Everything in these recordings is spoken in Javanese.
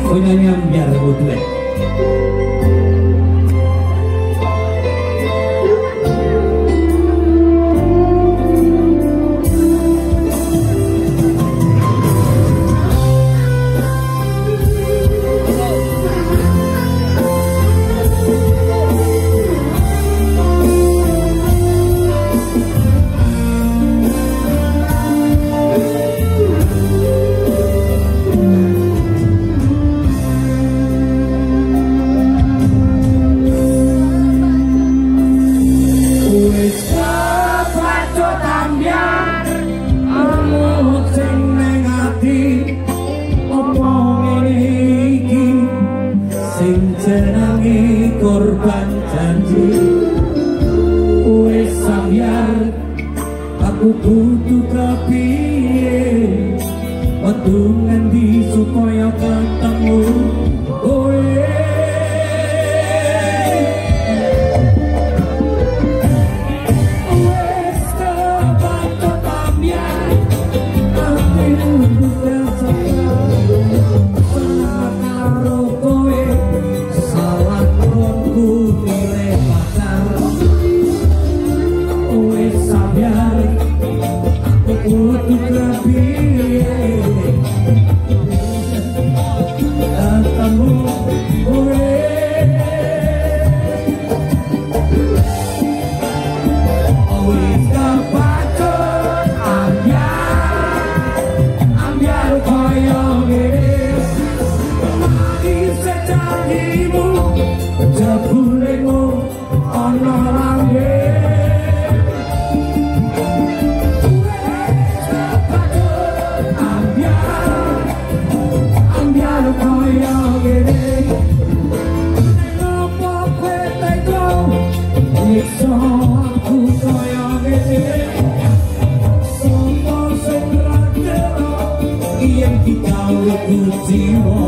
penyanyi ambiar duet. Korban janji wis samyar aku butuh kepiye metu ngendi supaya ketemu kowe wis kepacut samyar aku butuh seneng karo kowe salah ku milih pacar wis samyar aku butuh kepiye ketemu kowe wis kepacut ambyar koyo ngene mati sejanjimu jebulemu ana lambe ambyar koyo ngene ngopo kowe tega nyiksa aku koyo ngene sopo sing radelo yen digawe jiwa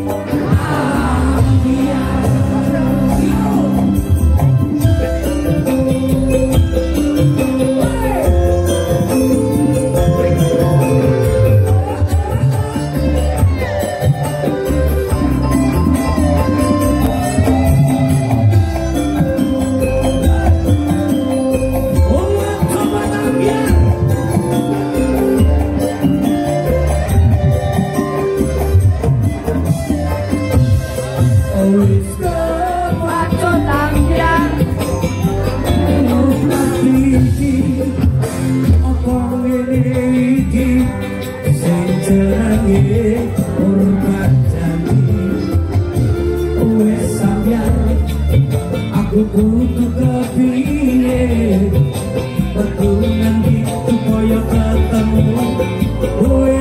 aku butuh kepiye metu ngendi supaya ketemu kowe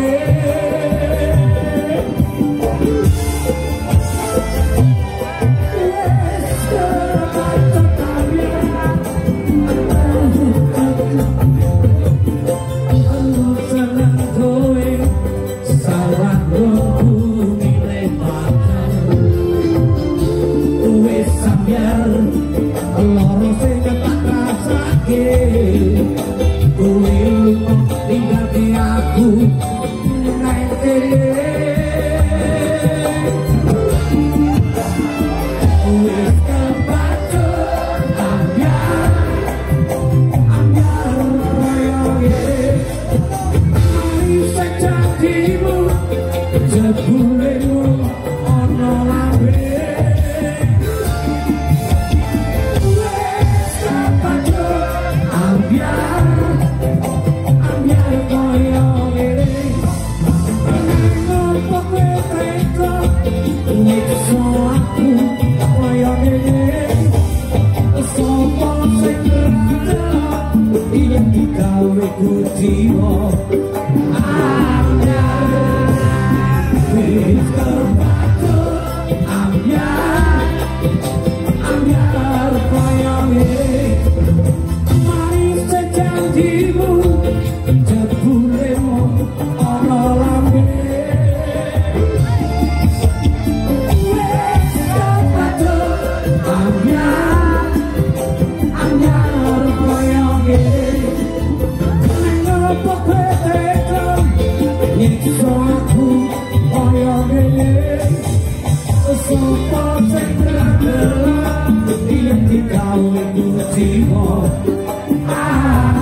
ah